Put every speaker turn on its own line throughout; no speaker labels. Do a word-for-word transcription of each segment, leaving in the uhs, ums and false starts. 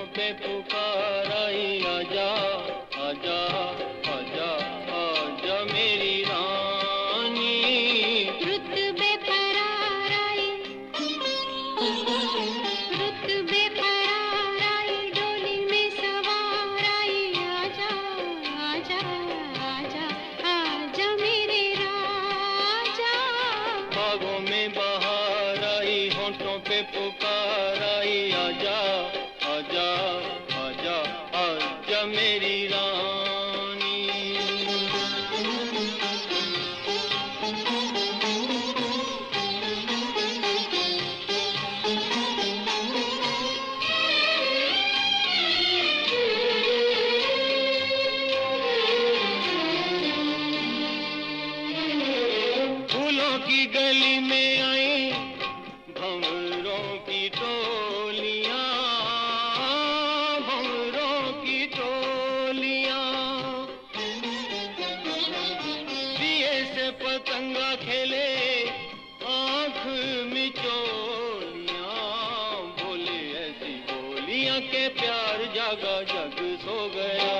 पे पुकार आई, आजा आजा आजा आजा मेरी रानी।
रुत बेकरार आई, रुत बेकरार आई, डोली में सवार आई, आजा आजा आजा आजा मेरे राजा।
बागों में बहार आई, होंठों पे पुकार आई, आजा आजा आजा आजा मेरी रानी। फूलों की गली में आई भंवरों की टोलियां, भंवरों की टोलियां। दिए से पतंगा खेले आंख मिचोलियां, बोले ऐसी बोलियां के प्यार जागा जग सो गया।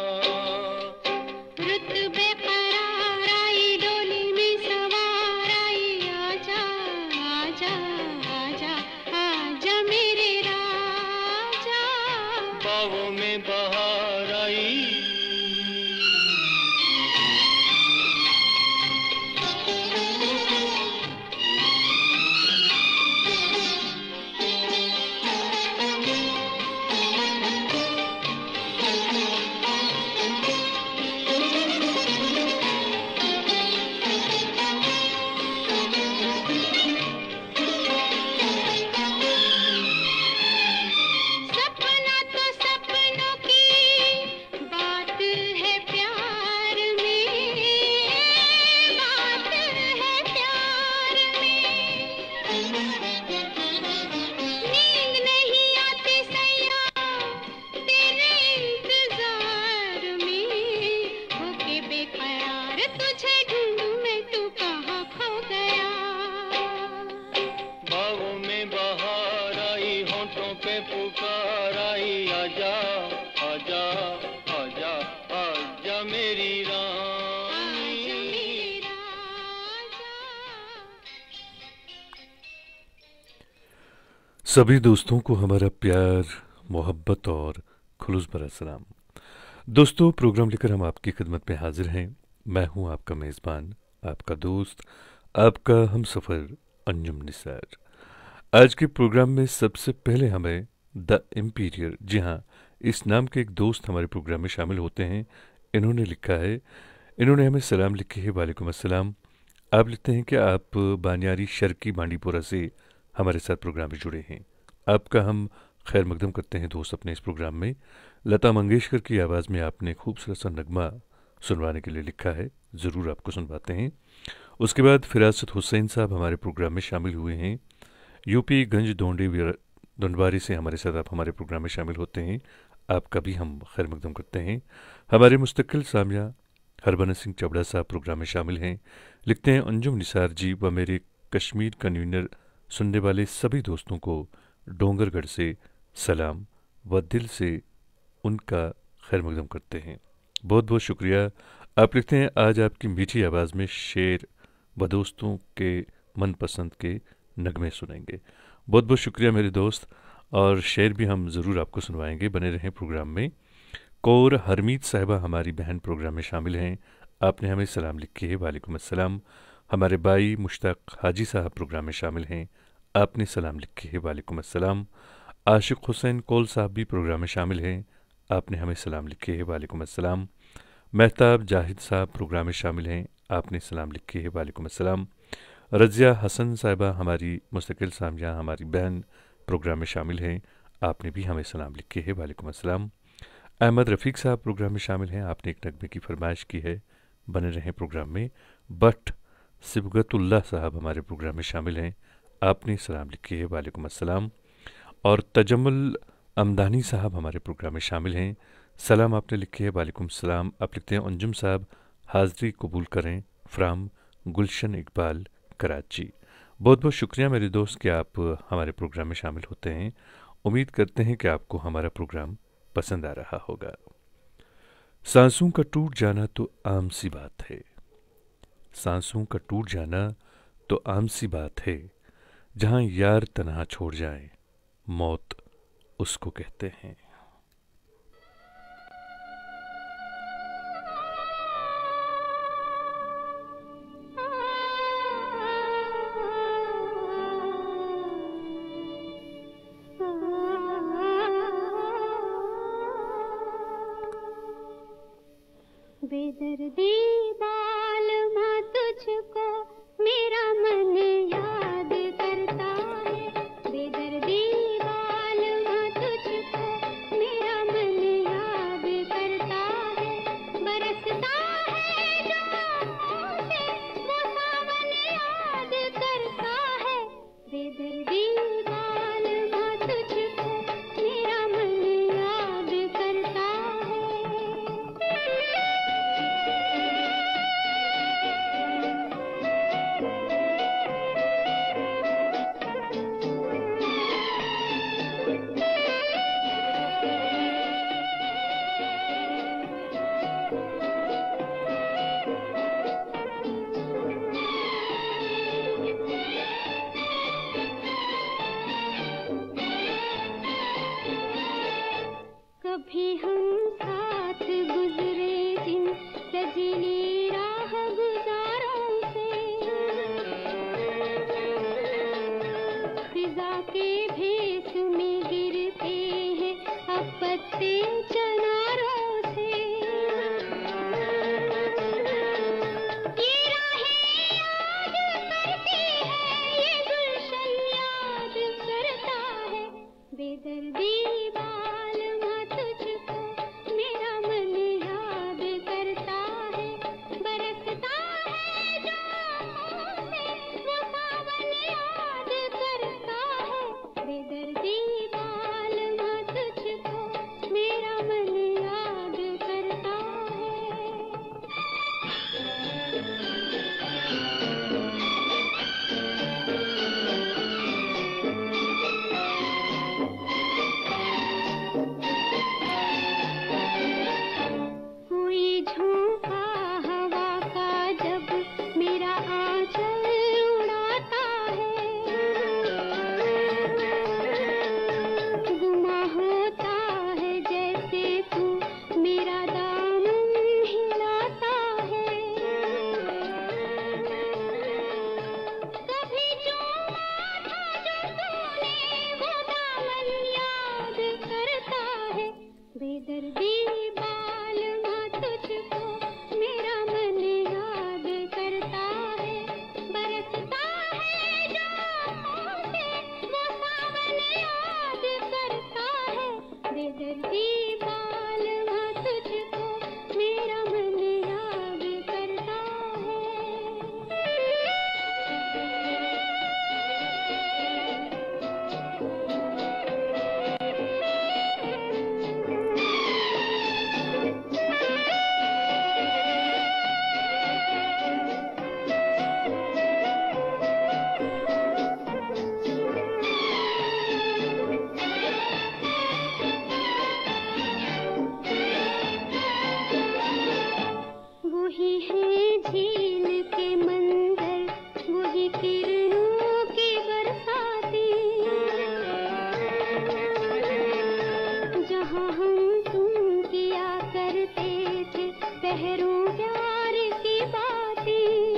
रुत बेकरार आई, डोली में सवार आई, आजा आजा आजा आजा मेरे राजा।
बागों में बहार आई।
सपना तो सपनों की बात है प्यार में, बात है प्यार में। नींद नहीं आती सैया तेरे इंतजार में, होके बेकरार तुझे ढूंढूं मैं, तू कहाँ खो गया।
बागों में बहार आई, होंठों पे पुकार आई, आजा आजा आजा आजा मेरी रानी।
आजा मेरा राजा।
सभी दोस्तों को हमारा प्यार, मोहब्बत और खुलूस भरा सलाम। दोस्तों, प्रोग्राम लेकर हम आपकी खिदमत में हाजिर हैं। मैं हूं आपका मेज़बान, आपका दोस्त, आपका हमसफ़र अंजुम निसार। आज के प्रोग्राम में सबसे पहले हमें द इम्पीरियर, जी हाँ, इस नाम के एक दोस्त हमारे प्रोग्राम में शामिल होते हैं। इन्होंने लिखा है, इन्होंने हमें सलाम लिखे है। वालेकुम अस्सलाम। आप लिखते हैं कि आप बानियारी शर्की बांडीपोरा से हमारे साथ प्रोग्राम में जुड़े हैं। आपका हम खैर मकदम करते हैं दोस्त अपने इस प्रोग्राम में। लता मंगेशकर की आवाज़ में आपने खूबसूरत सा नगमा सुनवाने के लिए लिखा है, ज़रूर आपको सुनवाते हैं। उसके बाद फिरासत हुसैन साहब हमारे प्रोग्राम में शामिल हुए हैं। यूपी गंज दोंडे दंडवारी से हमारे साथ आप हमारे प्रोग्राम में शामिल होते हैं। आपका भी हम खैर मकदम करते हैं। हमारे मुस्तकिल सामिया हरबन सिंह चबड़ा साहब प्रोग्राम में शामिल हैं। लिखते हैं, अंजुम निसार जी व मेरे कश्मीर कन्वीनर सुनने वाले सभी दोस्तों को डोंगरगढ़ से सलाम व दिल से उनका खैर मकदम करते हैं। बहुत बहुत शुक्रिया। आप लिखते हैं, आज आपकी मीठी आवाज़ में शेर व दोस्तों के मनपसंद के नगमे सुनेंगे। बहुत बहुत शुक्रिया मेरे दोस्त, और शेर भी हम ज़रूर आपको सुनवाएंगे। बने रहें प्रोग्राम में। कौर हरमीत साहिबा हमारी बहन प्रोग्राम में शामिल हैं। आपने हमें सलाम लिखी है। वालेकुम अस्सलाम। हमारे भाई मुश्ताक हाजी साहब प्रोग्राम में शामिल हैं। आपने सलाम लिखी है। वालेकुम अस्सलाम। आशिक हुसैन कौल साहब भी प्रोग्राम में शामिल हैं। आपने हमें सलाम लिखी है। वालेकुम अस्सलाम। महताब जाहिद साहब प्रोग्राम में शामिल हैं। आपने सलाम लिखी है। वालेकुम अस्सलाम। रज़िया हसन साहिबा हमारी मुस्तकिल सामिया हमारी बहन प्रोग्राम में शामिल हैं। आपने भी हमें सलाम लिखी है। वालेकुम अस्सलाम। अहमद रफ़ीक साहब प्रोग्राम में शामिल हैं। आपने एक नगमे की फरमाइश की है, बने रहें प्रोग्राम में। बट सिबगतुल्लाह साहब हमारे प्रोग्राम में शामिल हैं। आपने सलाम लिखी है। वालेकुम अस्सलाम। और तजम्मुल अमदानी साहब हमारे प्रोग्राम में शामिल हैं। सलाम आपने लिखी है। वालेकुम सलाम। आप लिखते हैं, अंजुम साहब हाज़री कबूल करें फ्राम गुलशन इकबाल कराची। बहुत बहुत शुक्रिया मेरे दोस्त कि आप हमारे प्रोग्राम में शामिल होते हैं उम्मीद करते हैं कि आपको हमारा प्रोग्राम पसंद आ रहा होगा। सांसों का टूट जाना तो आम सी बात है, सांसों का टूट जाना तो आम सी बात है, जहां यार तन्हा छोड़ जाए मौत उसको कहते हैं।
बेदर्दी बालमा तुझको मेरा मन याद करता है, बेदर्दी बालमा तुझको मेरा मन याद करता है, बरसता है जो आँखों से वो सावन याद करता है, बेदर्दी बालमा तुझको मेरा मन याद करता है। कभी हम साथ गुजरे जिन सजीली राह गुजारों से, फिजा के भेस में गिरते हैं अब पत्ते चनारों से, ये राहें याद करती है, ये गुलशन याद करता है, बेदर्दी बालमा तुझको मेरा मन याद करता है, बरसता है जो आँखों से वो सावन याद करता है, बेदर्दी बालमा तुझको मेरा मन याद करता है। कोई झोंका हवा का जब मेरा आंचल उड़ाता है, गुमा होता है जैसे तू मेरा दामन हिलाता है, कभी चूमा था जो तूने वो दामन याद करता है, बेदर्दी बालमा तुझको मेरा मन याद करता है, बरसता है जो आँखों से वो सावन याद करता है, बेदर्दी बालमा तुझको मेरा मन याद करता है। वही है झील के मंजर, वही किरणों की बरसाती, जहाँ हम तुम किया करते थे पहरों प्यार की बातें,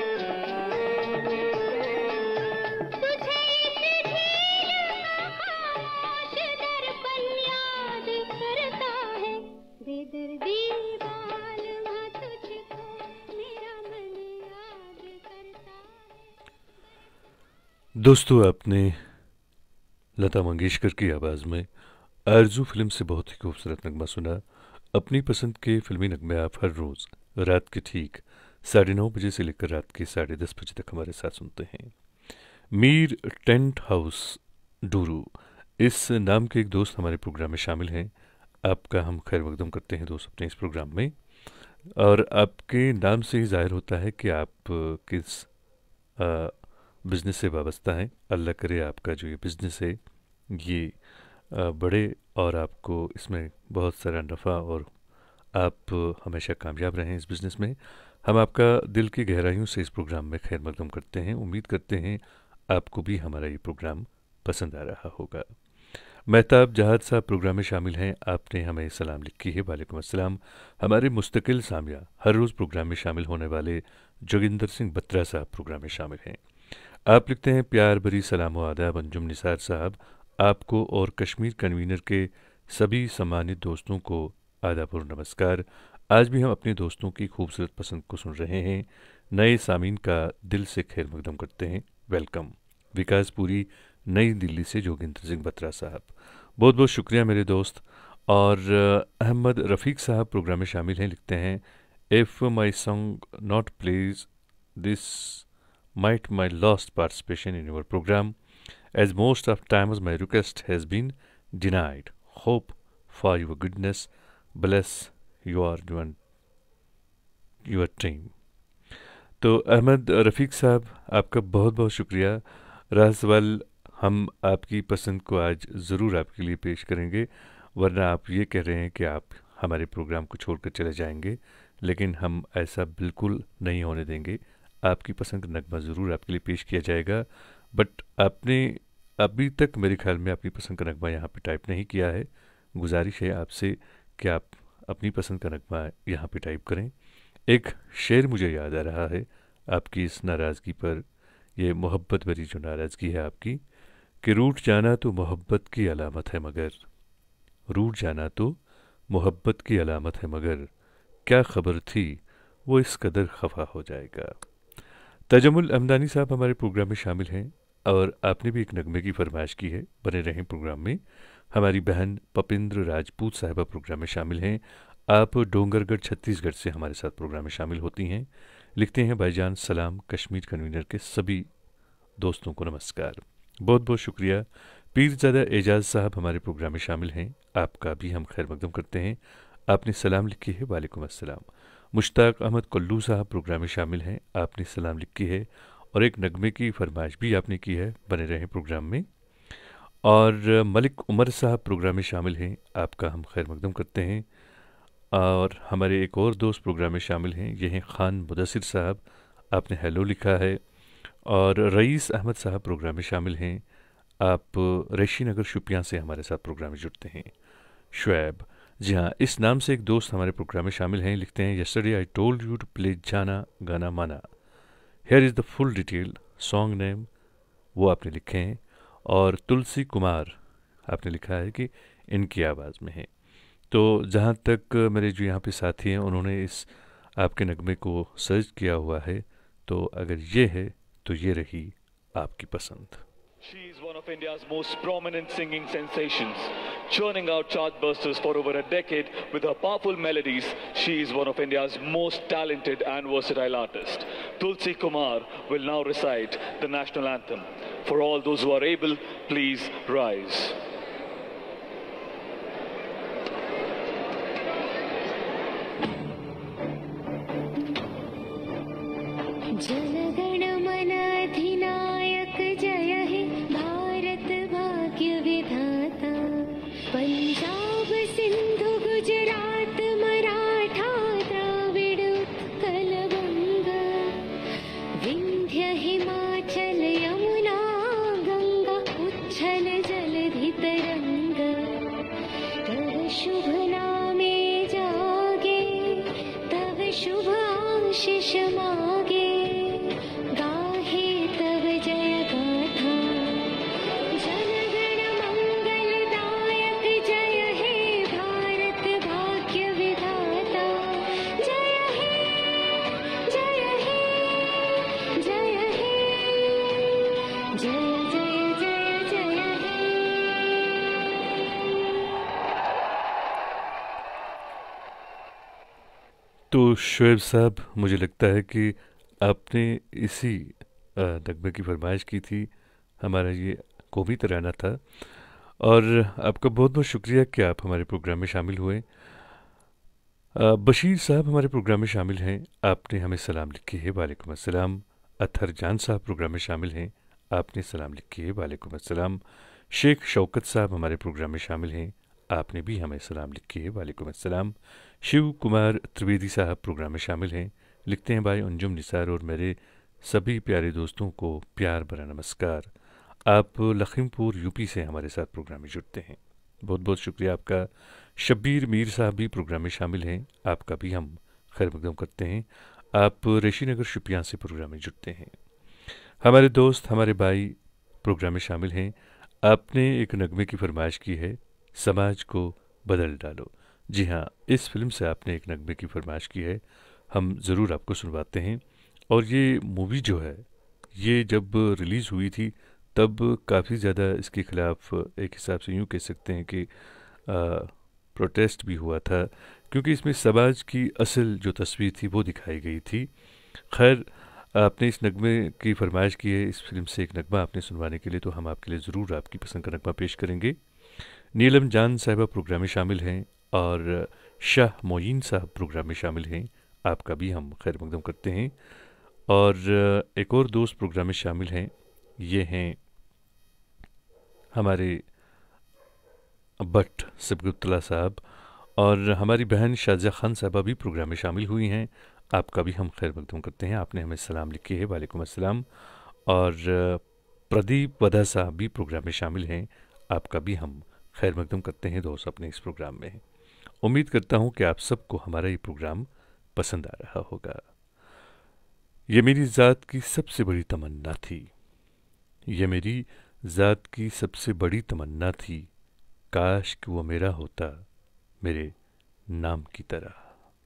तुझे इस झील का खामोश दर्पण याद करता है, बेदर्दी बालमा तुझको मेरा मन याद करता है।
दोस्तों, आपने लता मंगेशकर की आवाज़ में आरज़ू फिल्म से बहुत ही खूबसूरत नगमा सुना। अपनी पसंद के फिल्मी नगमे आप हर रोज़ रात के ठीक साढ़े नौ बजे से लेकर रात के साढ़े दस बजे तक हमारे साथ सुनते हैं। मीर टेंट हाउस डूरू इस नाम के एक दोस्त हमारे प्रोग्राम में शामिल हैं। आपका हम खैर मकदम करते हैं दोस्त अपने इस प्रोग्राम में, और आपके नाम से ही ज़ाहिर होता है कि आप किस बिज़नेस से वाबस्ता हैं। अल्लाह करे आपका जो ये बिज़नेस है ये अ, बढ़े और आपको इसमें बहुत सारा नफ़ा और आप हमेशा कामयाब रहें इस बिज़नेस में। हम आपका दिल की गहराइयों से इस प्रोग्राम में खैर मकदम करते हैं। उम्मीद करते हैं आपको भी हमारा ये प्रोग्राम पसंद आ रहा होगा। मेहताब जहाद साहब प्रोग्राम में शामिल हैं। आपने हमें सलाम लिखी है। वालेकुम अस्सलाम। हमारे मुस्तकिल सामिया हर रोज़ प्रोग्राम में शामिल होने वाले जोगिंदर सिंह बत्रा साहब प्रोग्राम में शामिल हैं। आप लिखते हैं प्यार भरी सलाम व आदाब अंजुम निसार साहब, आपको और कश्मीर कन्वीनर के सभी सम्मानित दोस्तों को आदाब और नमस्कार। आज भी हम अपने दोस्तों की खूबसूरत पसंद को सुन रहे हैं। नए सामीन का दिल से खैर मकदम करते हैं। वेलकम। विकासपुरी नई दिल्ली से जोगिंदर सिंह बत्रा साहब, बहुत बहुत शुक्रिया मेरे दोस्त। और अ, अहमद रफ़ीक साहब प्रोग्राम में शामिल हैं। लिखते हैं if my song not plays this might my lost participation in your program, as most of times my request has been denied. Hope for your goodness, bless your your, your team. तो अहमद रफ़ीक साहब, आपका बहुत बहुत शुक्रिया। रहा सवाल, हम आपकी पसंद को आज ज़रूर आपके लिए पेश करेंगे, वरना आप ये कह रहे हैं कि आप हमारे प्रोग्राम को छोड़कर चले जाएंगे, लेकिन हम ऐसा बिल्कुल नहीं होने देंगे। आपकी पसंद का नगमा ज़रूर आपके लिए पेश किया जाएगा। बट आपने अभी तक मेरे ख्याल में अपनी पसंद का नगमा यहाँ पे टाइप नहीं किया है। गुजारिश है आपसे कि आप अपनी पसंद का नगमा यहाँ पे टाइप करें। एक शेर मुझे याद आ रहा है आपकी इस नाराज़गी पर, ये मोहब्बत भरी जो नाराज़गी है आपकी, कि रूठ जाना तो मोहब्बत की अलामत है मगर, रूठ जाना तो मोहब्बत की अलामत है मगर, क्या ख़बर थी वो इस कदर खफा हो जाएगा। तजमुल अमदानी साहब हमारे प्रोग्राम में शामिल हैं और आपने भी एक नगमे की फरमाइश की है। बने रहें प्रोग्राम में। हमारी बहन पपिंद्र राजपूत साहिबा प्रोग्राम में शामिल हैं। आप डोंगरगढ़ छत्तीसगढ़ से हमारे साथ प्रोग्राम में शामिल होती हैं। लिखते हैं भाईजान सलाम, कश्मीर कन्वीनर के सभी दोस्तों को नमस्कार। बहुत बहुत शुक्रिया। पीरज़ादा एजाज साहब हमारे प्रोग्राम में शामिल हैं। आपका भी हम खैर मकदम करते हैं। आपने सलाम लिखी है। वालेकुम अस्सलाम। मुश्ताक अहमद कुल्लू साहब प्रोग्राम में शामिल हैं। आपने सलाम लिखी है और एक नगमे की फरमाइश भी आपने की है। बने रहें प्रोग्राम में। और मलिक उमर साहब प्रोग्राम में शामिल हैं। आपका हम खैर मकदम करते हैं। और हमारे एक और दोस्त प्रोग्राम में शामिल हैं, ये हैं ख़ान मुदस्सिर साहब। आपने हेलो लिखा है। और रईस अहमद साहब प्रोग्राम में शामिल हैं। आप रेशी नगर शुपियाँ से हमारे साथ प्रोग्राम में जुड़ते हैं। शुएब, जी हाँ, इस नाम से एक दोस्त हमारे प्रोग्राम में शामिल हैं। लिखते हैं yesterday I told you to play जाना गाना माना, here is the full detail song name, वो आपने लिखे हैं। और तुलसी कुमार आपने लिखा है कि इनकी आवाज़ में है। तो जहाँ तक मेरे जो यहाँ पे साथी हैं, उन्होंने इस आपके नगमे को सर्च किया हुआ है, तो अगर ये है तो ये रही आपकी पसंद।
She is one of India's most prominent singing sensations, churning out chartbusters for over a decade with her powerful melodies. She is one of India's most talented and versatile artists. Tulsi Kumar will now recite the national anthem. For all those who are able, please rise.
जनगण मन अधिनायक जय हे भारत भाग्य विधाता, पंजाब सिंधु गुजरात मराठा द्राविड़ उत्कल बंगा, विंध्य हिमाचल यमुना गंगा उच्छल जलधि तरंगा, तव शुभ नामे जागे तव शुभ आशीष मागे, गाहे तव जय गाथा, जनगण मंगलदायक जय हे भारत भाग्य विधाता, जय हे जय हे जय हे जय जय जय जय हे।
तो शुएब साहब, मुझे लगता है कि आपने इसी अ, नगमे की फरमाइश की थी। हमारा ये कौमी तराना था और आपका बहुत बहुत शुक्रिया कि आप हमारे प्रोग्राम में शामिल हुए। अ, बशीर साहब हमारे प्रोग्राम में शामिल हैं। आपने हमें सलाम लिखी है। वालेकुम अस्सलाम। अतहर जान साहब प्रोग्राम में शामिल हैं। आपने सलाम लिखी है। वालेकुम अस्सलाम। शेख शौकत साहब हमारे प्रोग्राम में शामिल हैं, आपने भी हमें सलाम लिखी है, वालेकुम अस्सलाम। शिव कुमार त्रिवेदी साहब प्रोग्राम में शामिल हैं, लिखते हैं भाई अंजुम निसार और मेरे सभी प्यारे दोस्तों को प्यार भरा नमस्कार। आप लखीमपुर यूपी से हमारे साथ प्रोग्राम में जुड़ते हैं, बहुत बहुत शुक्रिया आपका। शब्बीर मीर साहब भी प्रोग्राम में शामिल हैं, आपका भी हम खैर मकदम करते हैं। आप रेशी नगर शुपियाँ से प्रोग्राम में जुड़ते हैं। हमारे दोस्त हमारे भाई प्रोग्राम में शामिल हैं। आपने एक नगमे की फरमाइश की है, समाज को बदल डालो। जी हाँ, इस फिल्म से आपने एक नगमे की फरमाइश की है, हम ज़रूर आपको सुनवाते हैं। और ये मूवी जो है, ये जब रिलीज़ हुई थी तब काफ़ी ज़्यादा इसके ख़िलाफ़ एक हिसाब से यूँ कह सकते हैं कि प्रोटेस्ट भी हुआ था, क्योंकि इसमें समाज की असल जो तस्वीर थी वो दिखाई गई थी। खैर, आपने इस नगमे की फरमाइश की है, इस फिल्म से एक नगमा आपने सुनवाने के लिए, तो हम आपके लिए ज़रूर आपकी पसंद का नगमा पेश करेंगे। नीलम जान साहिबा प्रोग्राम में शामिल हैं और शाह मोइन साहब प्रोग्राम में शामिल हैं, आपका भी हम खैर मकदम करते हैं। और एक और दोस्त प्रोग्राम में शामिल हैं, ये हैं हमारे भट्ट सबगुत्तला साहब, और हमारी बहन शाजिया खान साहबा भी प्रोग्राम में शामिल हुई हैं, आपका भी हम खैर मकदम करते हैं। आपने हमें सलाम लिखी है, वालेकुम अस्सलाम। और प्रदीप वधा साहब भी प्रोग्राम में शामिल हैं, आपका भी हम खैर मकदम करते हैं दोस्त अपने इस प्रोग्राम में। उम्मीद करता हूँ कि आप सबको हमारा ये प्रोग्राम पसंद आ रहा होगा। ये मेरी ज़ात की सबसे बड़ी तमन्ना थी, ये मेरी ज़ात की सबसे बड़ी तमन्ना थी, काश कि वो मेरा होता मेरे नाम की तरह।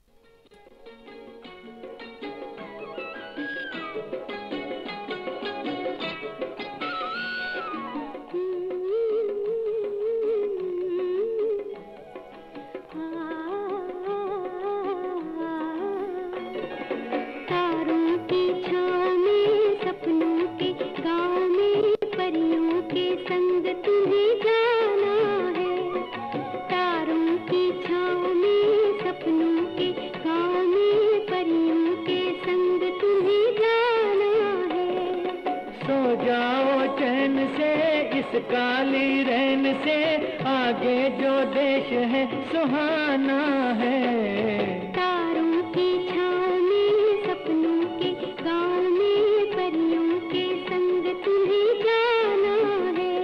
काली रैन से आगे जो देश है सुहाना है।
तारों की छाँव में सपनों के गाँव में परियों के संग तुम्हें जाना है।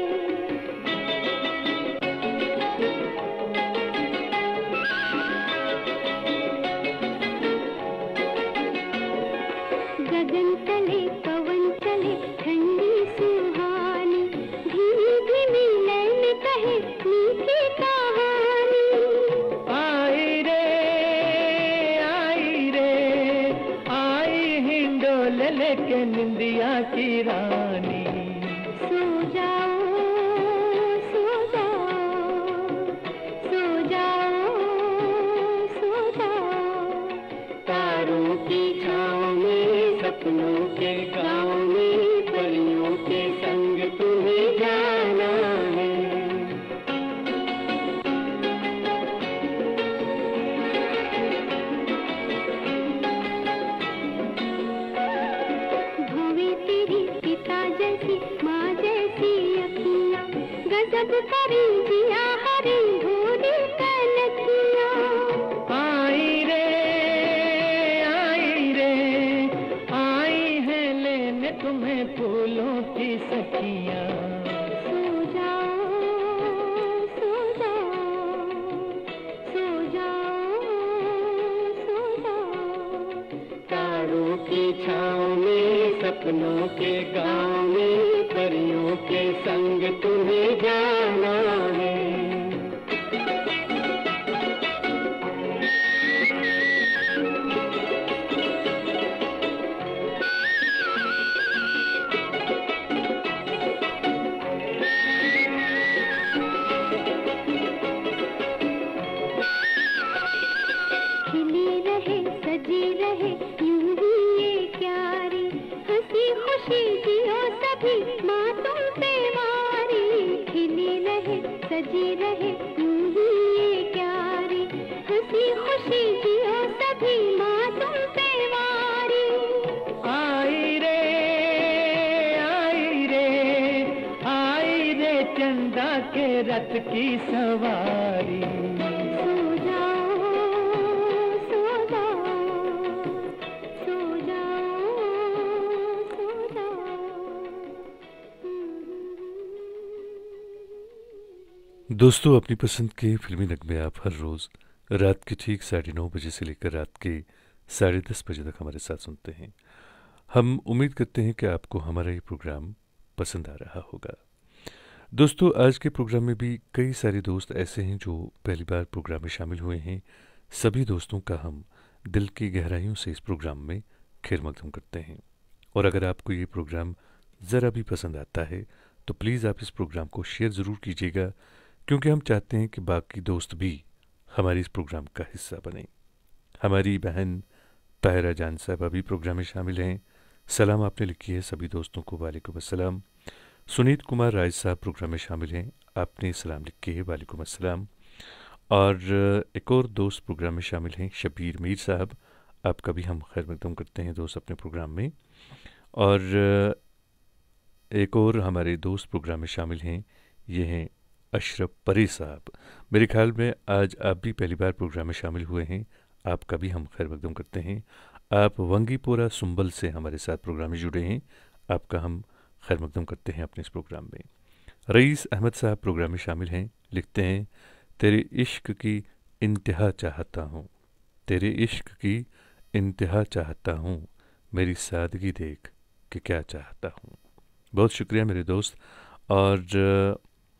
गगन तले पवन चले ठंडी सुहानी,
आई रे आई रे आई हिंडोल लेके निंदिया की रानी।
सो जाओ सो जाओ सो जाओ सो जाओ,
तारों की छाँव में सपनों के गाँव में परियों के संग तुम्हें जाना है।
गजब करी जिया हरी भोरी कनकिया।
आई रे आई रे आई है लेने तुम्हें फूलों की सखियाँ।
सो जाओ सो जाओ सो जाओ सो जाओ,
तारों की छाँव में सपनों के गाँव में परियों के संग तुम्हें जाना है।
खिली रहे सजी रहे यूं ही ये क्यारी, हंसी खुशी जियो सभी माँ तुम पे वारी। खिली रहे सजी रहे यूं ही ये क्यारी, हंसी खुशी जियो सभी माँ तुम पे वारी।
आई रे आई रे आई रे चंदा की सवारी।
सो जाओ सो जाओ सो जाओ सो जाओ।
दोस्तों, अपनी पसंद के फिल्मी नगमे आप हर रोज़ रात के ठीक साढ़े नौ बजे से लेकर रात के साढ़े दस बजे तक हमारे साथ सुनते हैं। हम उम्मीद करते हैं कि आपको हमारा ये प्रोग्राम पसंद आ रहा होगा। दोस्तों, आज के प्रोग्राम में भी कई सारे दोस्त ऐसे हैं जो पहली बार प्रोग्राम में शामिल हुए हैं। सभी दोस्तों का हम दिल की गहराइयों से इस प्रोग्राम में खैर मकदम करते हैं। और अगर आपको ये प्रोग्राम ज़रा भी पसंद आता है तो प्लीज़ आप इस प्रोग्राम को शेयर ज़रूर कीजिएगा, क्योंकि हम चाहते हैं कि बाकी दोस्त भी हमारे इस प्रोग्राम का हिस्सा बने। हमारी बहन ताहिरा जान साहबा भी प्रोग्राम में शामिल हैं। सलाम आपने लिखी है सभी दोस्तों को, वालेकुम अस्सलाम। सुनीत कुमार राय साहब प्रोग्राम में शामिल हैं, आपने सलाम लिखी है, वालेकुम अस्सलाम। और एक और दोस्त प्रोग्राम में शामिल हैं, शबीर मीर साहब, आपका भी हम खैर मकदम करते हैं दोस्त अपने प्रोग्राम में। और एक और हमारे दोस्त प्रोग्राम में शामिल हैं, ये हैं अशरफ परी साहब। मेरे ख्याल में आज आप भी पहली बार प्रोग्राम में शामिल हुए हैं, आपका भी हम खैर मकदम करते हैं। आप वंगीपोरा सुंबल से हमारे साथ प्रोग्राम में जुड़े हैं, आपका हम खैर मकदम करते हैं अपने इस प्रोग्राम में। रईस अहमद साहब प्रोग्राम में शामिल हैं, लिखते हैं तेरे इश्क की इंतहा चाहता हूँ, तेरे इश्क की इंतहा चाहता हूँ, मेरी सादगी देख कि क्या चाहता हूँ। बहुत शुक्रिया मेरे दोस्त। और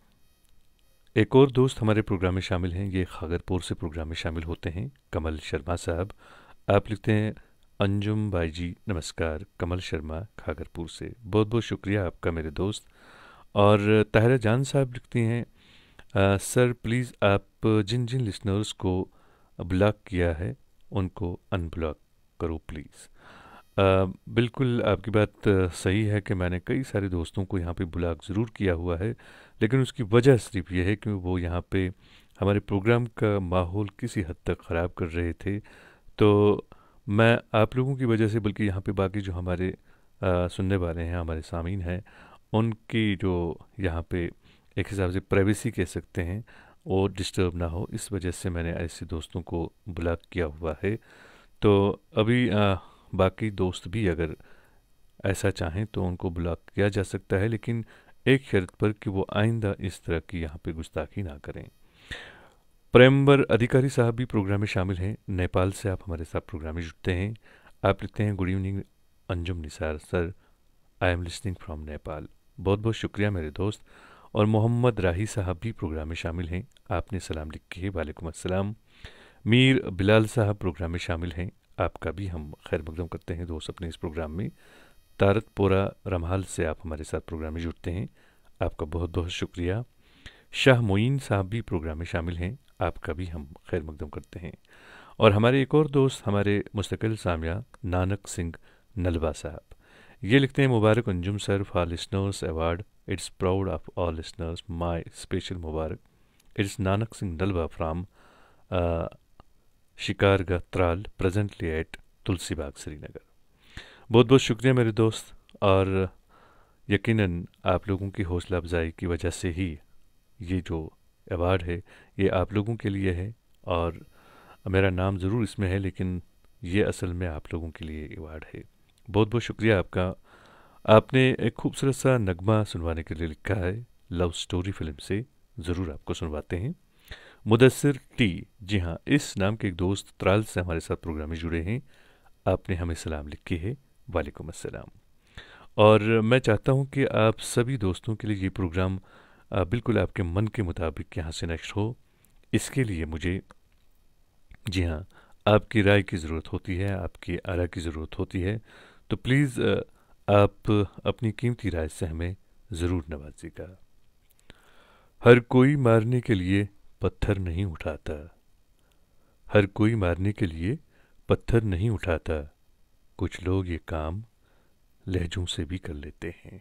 एक और दोस्त हमारे प्रोग्राम में शामिल हैं, ये खागरपुर से प्रोग्राम में शामिल होते हैं, कमल शर्मा साहब। आप लिखते हैं अंजुम भाई जी नमस्कार, कमल शर्मा खागरपुर से। बहुत बहुत शुक्रिया आपका मेरे दोस्त। और ताहिरा जान साहब लिखती हैं आ, सर प्लीज़ आप जिन जिन लिसनर्स को ब्लॉक किया है उनको अनब्लॉक करो प्लीज़। आ, बिल्कुल आपकी बात सही है कि मैंने कई सारे दोस्तों को यहाँ पे ब्लॉक ज़रूर किया हुआ है, लेकिन उसकी वजह सिर्फ ये है कि वो यहाँ पे हमारे प्रोग्राम का माहौल किसी हद तक ख़राब कर रहे थे। तो मैं आप लोगों की वजह से, बल्कि यहाँ पे बाकी जो हमारे आ, सुनने वाले हैं, हमारे सामीन हैं, उनकी जो यहाँ पे एक हिसाब से प्राइवेसी कह सकते हैं और डिस्टर्ब ना हो, इस वजह से मैंने ऐसे दोस्तों को ब्लॉक किया हुआ है। तो अभी आ, बाकी दोस्त भी अगर ऐसा चाहें तो उनको ब्लॉक किया जा सकता है, लेकिन एक शर्त पर कि वो आइंदा इस तरह की यहाँ पे गुस्ताखी ना करें। प्रेमवर अधिकारी साहब भी प्रोग्राम में शामिल हैं, नेपाल से आप हमारे साथ प्रोग्राम में जुड़ते हैं। आप लिखते हैं good evening Anjum Nisar sir, I am listening from Nepal. बहुत बहुत शुक्रिया मेरे दोस्त। और मोहम्मद राही साहब भी प्रोग्राम में शामिल हैं, आपने सलाम लिखी है, वालेकुम अस्सलाम। मीर बिलाल साहब प्रोग्राम में शामिल हैं, आपका भी हम खैर मकदम करते हैं दोस्त अपने इस प्रोग्राम में। तारतपोरा रमहाल से आप हमारे साथ प्रोग्राम में जुड़ते हैं, आपका बहुत बहुत शुक्रिया। शाह मोइन साहब भी प्रोग्राम में शामिल हैं, आपका भी हम खैर मकदम करते हैं। और हमारे एक और दोस्त हमारे मुस्तकिल सामिया नानक सिंह नलवा साहब, ये लिखते हैं मुबारक Anjum sir for listeners award, it's proud of all listeners, my special मुबारक, it's Nanak Singh Nalwa from Shikargah Tral, presently at Tulsi Bagh Srinagar. बहुत बहुत शुक्रिया मेरे दोस्त। और यकीनन आप लोगों की हौसला अफजाई की वजह से ही ये जो अवार्ड है ये आप लोगों के लिए है, और मेरा नाम ज़रूर इसमें है, लेकिन ये असल में आप लोगों के लिए अवार्ड है। बहुत बहुत शुक्रिया आपका। आपने एक खूबसूरत सा नगमा सुनवाने के लिए लिखा है, लव स्टोरी फिल्म से, ज़रूर आपको सुनवाते हैं। मुदस्सिर टी, जी हाँ, इस नाम के एक दोस्त त्राल से हमारे साथ प्रोग्राम में जुड़े हैं, आपने हमें सलाम लिखी है, वालेकुम अस्सलाम। और मैं चाहता हूँ कि आप सभी दोस्तों के लिए ये प्रोग्राम बिल्कुल आपके मन के मुताबिक यहाँ से नश्र हो। इसके लिए मुझे, जी हाँ, आपकी राय की ज़रूरत होती है, आपकी आरा की ज़रूरत होती है। तो प्लीज़ आप अपनी कीमती राय से हमें ज़रूर नवाजिएगा। हर कोई मारने के लिए पत्थर नहीं उठाता, हर कोई मारने के लिए पत्थर नहीं उठाता, कुछ लोग ये काम लहजों से भी कर लेते हैं।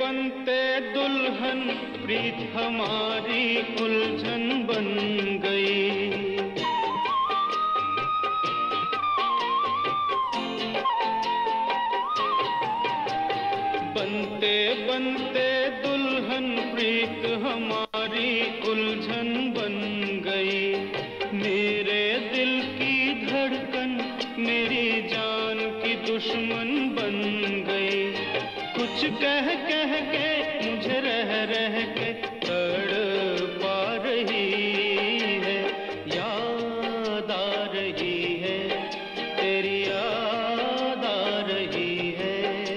बनते दुल्हन प्रीत हमारी उलझन बन गई। बनते बनते दुल्हन प्रीत हमारी उलझन बन गई। मेरे दिल की धड़कन मेरी जान की दुश्मन बन गई। कुछ कह कह के मुझे रह रह के तड़पा रही है। याद आ रही है, तेरी याद आ रही है।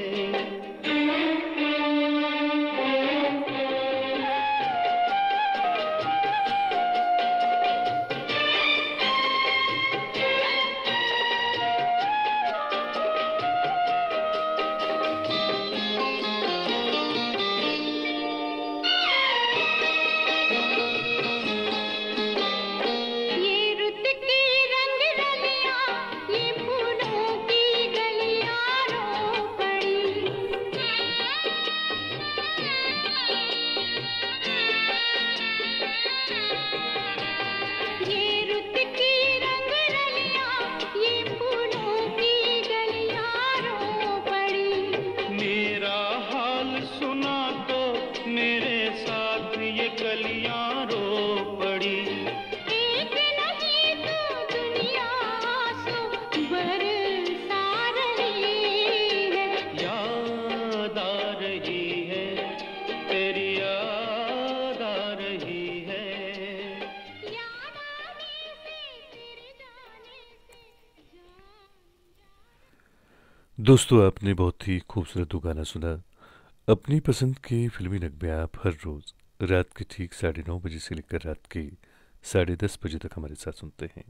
दोस्तों, आपने बहुत ही खूबसूरत गाना सुना। अपनी पसंद के फिल्मी नगमे आप हर रोज़ रात के ठीक साढ़े नौ बजे से लेकर रात के साढ़े दस बजे तक हमारे साथ सुनते हैं।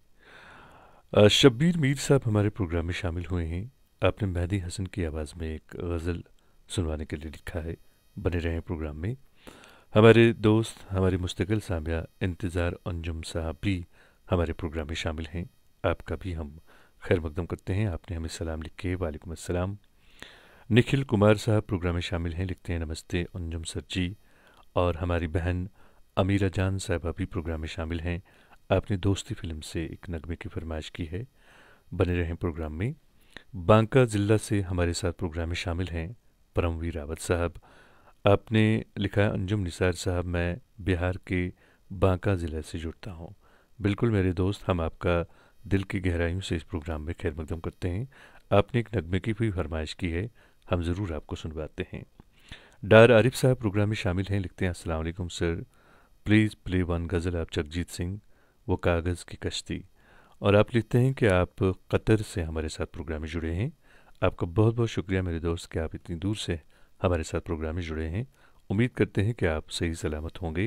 अ, शब्बीर मीर साहब हमारे प्रोग्राम में शामिल हुए हैं। आपने मेहदी हसन की आवाज़ में एक गज़ल सुनवाने के लिए लिखा है। बने रहें प्रोग्राम में। हमारे दोस्त, हमारे मुस्तकिल सामिया इंतज़ार अंजुम साहब भी हमारे प्रोग्राम में शामिल हैं। आपका भी हम खैर मकदम करते हैं। आपने हमें सलाम लिखे, वालेकुम अस्सलाम। निखिल कुमार साहब प्रोग्राम में शामिल हैं, लिखते हैं नमस्ते अंजुम सर जी। और हमारी बहन अमीरा जान साहबा भी प्रोग्राम में शामिल हैं। आपने दोस्ती फिल्म से एक नगमे की फरमाइश की है। बने रहें प्रोग्राम में। बांका ज़िला से हमारे साथ प्रोग्राम में शामिल हैं परमवीर रावत साहब। आपने लिखा है अंजुम निसार साहब, मैं बिहार के बांका ज़िला से जुड़ता हूँ। बिल्कुल मेरे दोस्त, हम आपका दिल की गहराइयों से इस प्रोग्राम में खैर मकदम करते हैं। आपने एक नगमे की भी फरमाइश की है, हम ज़रूर आपको सुनवाते हैं। डार आरिफ साहब प्रोग्राम में शामिल हैं, लिखते हैं अस्सलाम वालेकुम sir, please play one ghazal of Jagjit Singh, वो कागज़ की कश्ती। और आप लिखते हैं कि आप कतर से हमारे साथ प्रोग्राम में जुड़े हैं। आपका बहुत बहुत शुक्रिया मेरे दोस्त कि आप इतनी दूर से हमारे साथ प्रोग्राम में जुड़े हैं। उम्मीद करते हैं कि आप सही सलामत होंगे।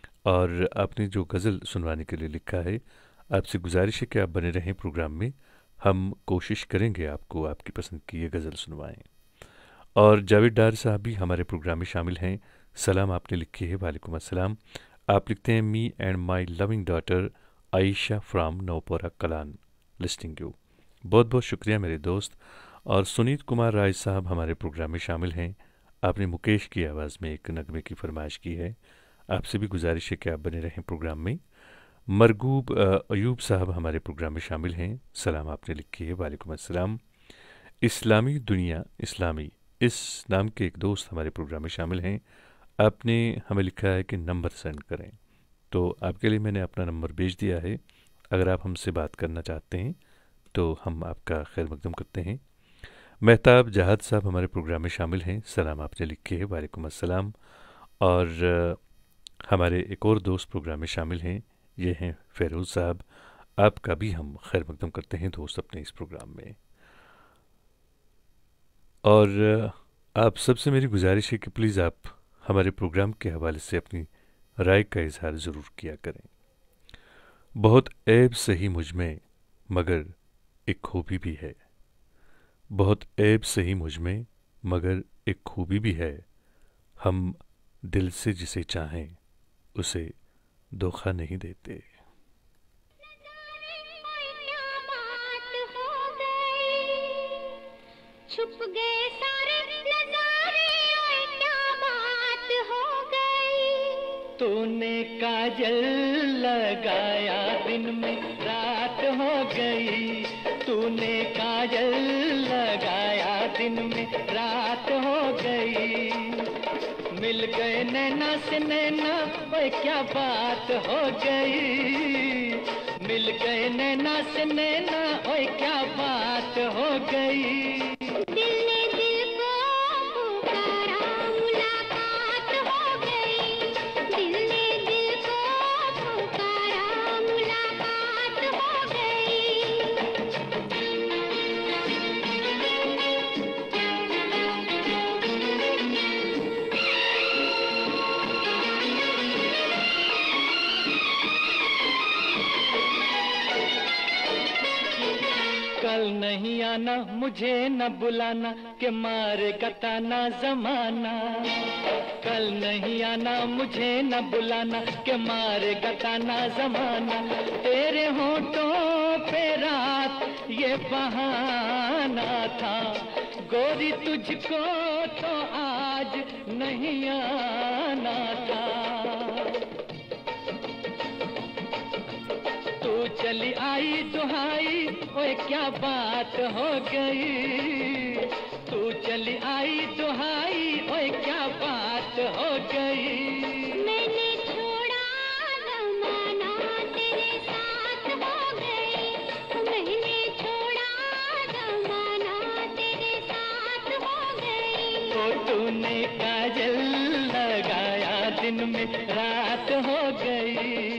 और आपने जो गज़ल सुनवाने के लिए लिखा है, आपसे गुजारिश है कि आप बने रहें प्रोग्राम में। हम कोशिश करेंगे आपको आपकी पसंद की ये गज़ल सुनवाएं। और जावेद डार साहब भी हमारे प्रोग्राम में शामिल हैं। सलाम आपने लिखी है, वालेकुम अस्सलाम। आप लिखते हैं me and my loving daughter Ayesha from Nowpora Kalan listening you. बहुत बहुत शुक्रिया मेरे दोस्त। और सुनीत कुमार राय साहब हमारे प्रोग्राम में शामिल हैं। आपने मुकेश की आवाज़ में एक नगमे की फरमाइश की है। आपसे भी गुजारिश है कि आप बने रहें प्रोग्राम में। मरगूब अयूब साहब हमारे प्रोग्राम में शामिल हैं। सलाम आपने लिखी है, वालेकुम अस्सलाम। इस्लामी दुनिया इस्लामी, इस नाम के एक दोस्त हमारे प्रोग्राम में शामिल हैं। आपने हमें लिखा है कि नंबर सेंड करें, तो आपके लिए मैंने अपना नंबर भेज दिया है। अगर आप हमसे बात करना चाहते हैं तो हम आपका खैर मकदम करते हैं। मेहताब जहाद साहब हमारे प्रोग्राम में शामिल हैं। सलाम आपने लिखी है, वालेकुम अस्सलाम। और हमारे एक और दोस्त प्रोग्राम में शामिल हैं, ये हैं फ़ेरोज़ साहब। आपका भी हम खैर मकदम करते हैं दोस्त अपने इस प्रोग्राम में। और आप सबसे मेरी गुजारिश है कि प्लीज़ आप हमारे प्रोग्राम के हवाले से अपनी राय का इजहार ज़रूर किया करें। बहुत ऐब सही मुझ में मगर एक खूबी भी है, बहुत ऐब सही मुझ में मगर एक खूबी भी है। हम दिल से जिसे चाहें उसे धोखा नहीं देते।
छुप गए सारे नजारे, और क्या बात
तूने काजल लगाया दिन में रात हो गई, तूने काजल लगाया दिन में रात हो गई। मिल गए नैना से नैना, ओए क्या बात हो गई। मिल गए नैना से नैना, ओए क्या बात हो गई।
दिल ने दिल को पुकारा, मुलाकात हो गई। दिल ने दिल को पुकारा, मुलाकात हो गई।
कल नहीं आना, मुझे न बुलाना, के मारेगा ताना जमाना। कल नहीं आना, मुझे न बुलाना, के मारेगा ताना जमाना। तेरे होठों पे रात ये बहाना था, गोरी तुझको तो आज नहीं आना था। तू चली आई दुहाई, ओए क्या बात हो गई। तू चली आई दुहाई, ओए क्या बात हो गई।
मैंने छोड़ा जमाना, तेरे साथ हो गई। मैंने छोड़ा जमाना, तेरे साथ हो गई।
तो तूने काजल लगाया दिन में रात हो गई।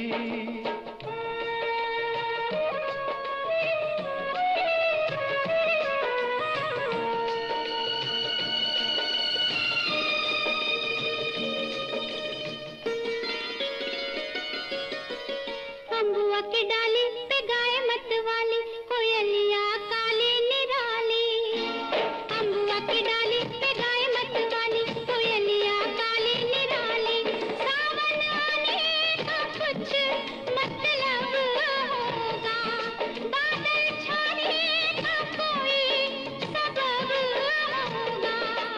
अम्बुआ की डाली पे गाय मत वाली, कोयलिया काली निराली। अम्बुआ की डाली पे गाय मत वाली, कोयलिया काली निराली। सावन आने का कुछ मतलब होगा, बादल छाने का कोई सबब होगा।